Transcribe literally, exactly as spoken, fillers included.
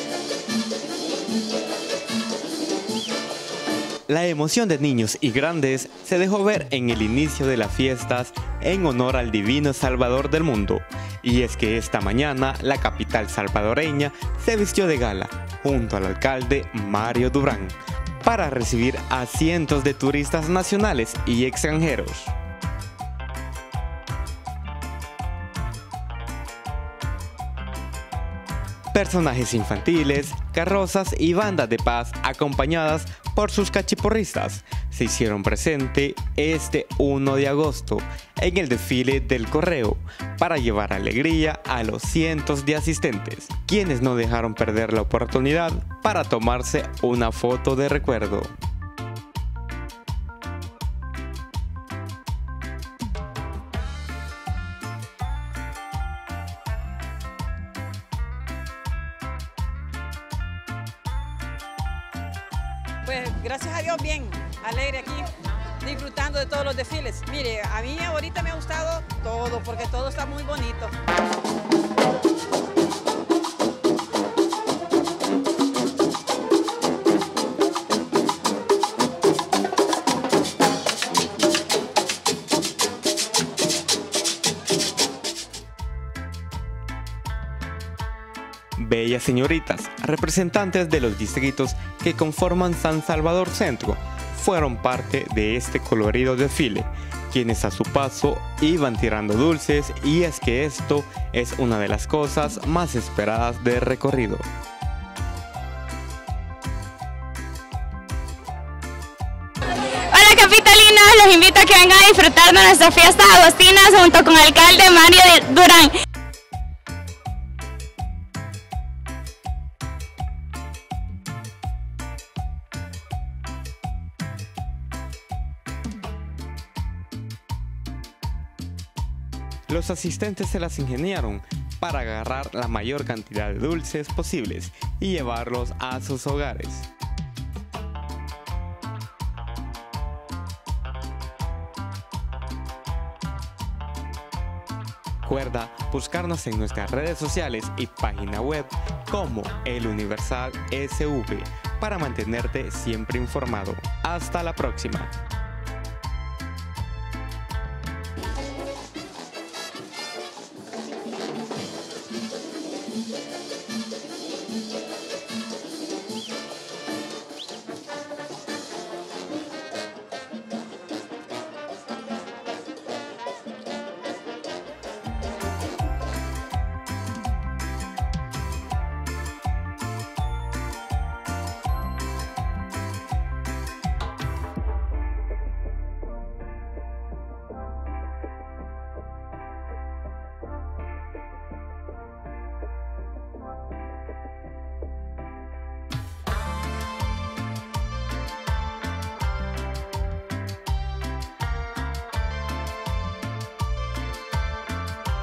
La emoción de niños y grandes se dejó ver en el inicio de las fiestas en honor al divino Salvador del mundo. Y es que esta mañana la capital salvadoreña se vistió de gala junto al alcalde Mario Durán para recibir a cientos de turistas nacionales y extranjeros. Personajes infantiles, carrozas y bandas de paz acompañadas por sus cachiporristas se hicieron presente este primero de agosto en el desfile del Correo para llevar alegría a los cientos de asistentes, quienes no dejaron perder la oportunidad para tomarse una foto de recuerdo. Pues gracias a Dios bien, alegre aquí, disfrutando de todos los desfiles. Mire, a mí ahorita me ha gustado todo, porque todo está muy bonito. Bellas señoritas, representantes de los distritos que conforman San Salvador Centro, fueron parte de este colorido desfile, quienes a su paso iban tirando dulces, y es que esto es una de las cosas más esperadas del recorrido. Hola capitalinos, los invito a que vengan a disfrutar de nuestras fiestas agostinas junto con el alcalde Mario Durán. Los asistentes se las ingeniaron para agarrar la mayor cantidad de dulces posibles y llevarlos a sus hogares. Recuerda buscarnos en nuestras redes sociales y página web como El Universal S V para mantenerte siempre informado. Hasta la próxima.